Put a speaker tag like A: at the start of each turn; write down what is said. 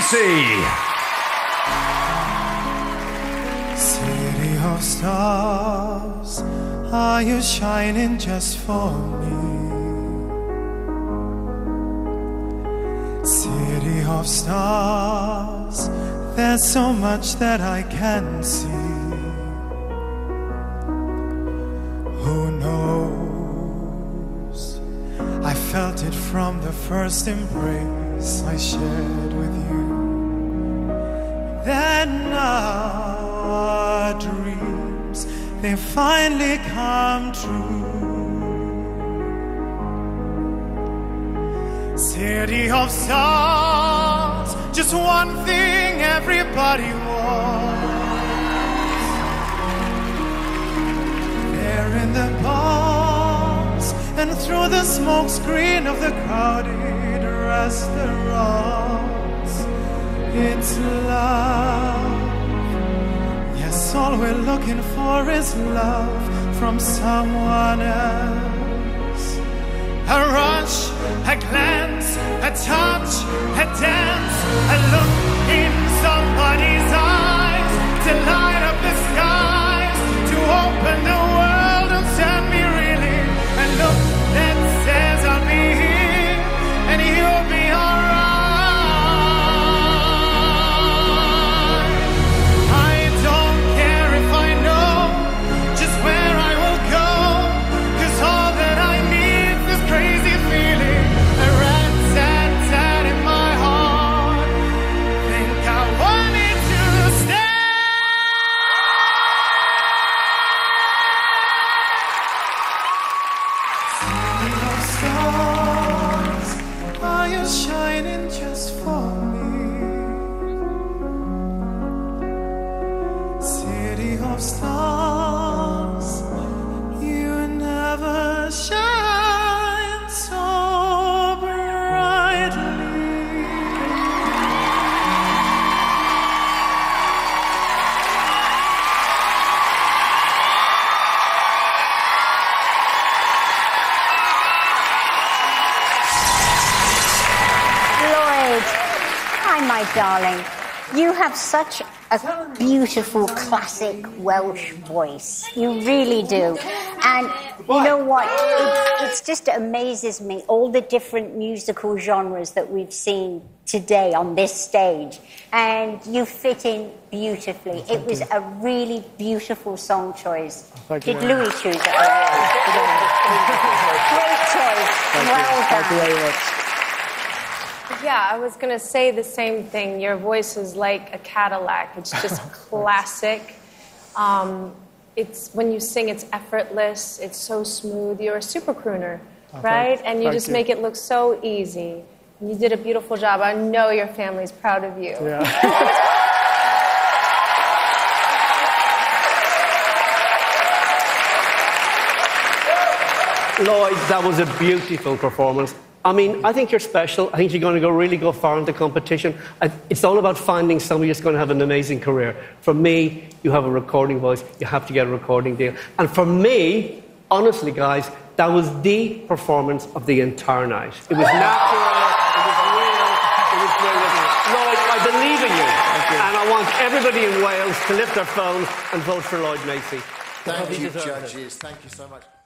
A: Macy.
B: City of stars, are you shining just for me? City of stars, there's so much that I can't see. Who knows? I felt it from the first embrace I shared with you. Then our dreams, they finally come true. City of stars, just one thing everybody wants. There in the bars and through the smoke screen of the crowded restaurants, it's love. Yes, all we're looking for is love from someone else. A rush, a glance, a touch, a dance, a look in somebody's eyes, to light up the skies, to open the world and send me reeling. A look that says I'll be here and you'll be alright. I don't care if I know just where I will go, 'cause all that I need is this crazy feeling, a rat-tat-tat in my heart. Think I want it to stay. City of stars, are you shining just for me? City of stars, you never shine so brightly.
C: Lloyd, hi, my darling. You have such a beautiful classic Welsh voice. You really do. And you know what? It just amazes me, all the different musical genres that we've seen today on this stage. And you fit in beautifully. It was a really beautiful song choice. Did Louis choose it? Great choice. Well done.
D: Thank you very much.
E: Yeah, I was going to say the same thing. Your voice is like a Cadillac. It's just classic. It's when you sing, it's effortless. It's so smooth. You're a super crooner, right? And you just make it look so easy. You did a beautiful job. I know your family's proud of you.
D: Yeah.
F: Lloyd, that was a beautiful performance. I mean, I think you're special. I think you're going to really go far in the competition. It's all about finding somebody who's going to have an amazing career. For me, you have a recording voice. You have to get a recording deal. And for me, honestly, guys, that was the performance of the entire night. It was natural. It was real. It was brilliant. Lloyd, I believe in you. And I want everybody in Wales to lift their phones and vote for Lloyd Macy.
G: Thank you, judges. Thank you so much.